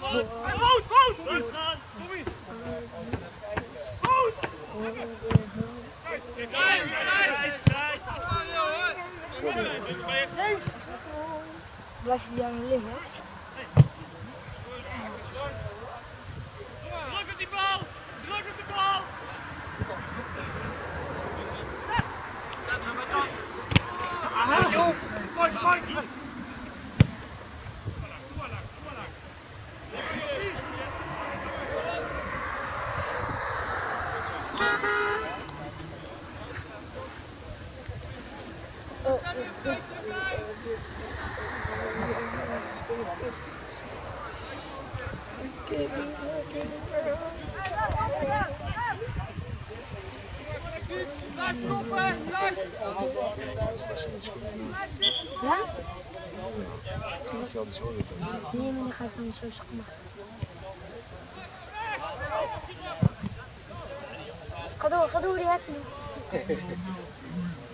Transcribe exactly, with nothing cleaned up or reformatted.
Blijf je daar nou liggen? Druk op die bal! Druk op de bal! Mooi, mooi! Blijf stoppen! Blijf! Ja? Stel die zorgen. Nee, maar dan ga ik dan zo schoonmaken. Ga door, ga door, die heb je nog.